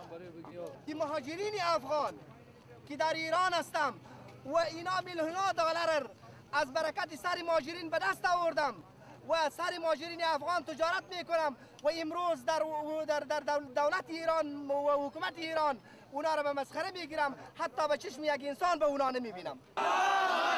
این مهاجرین افغان که در ایران هستم و اینا میلیون دلار از برکت سر مهاجرین به دست آوردم و سر مهاجرین افغان تجارت میکنم و امروز در دولت ایران و حکومت ایران اونا رو به مسخره میگیرم، حتی به چشم یک انسان به اونا نمیبینم.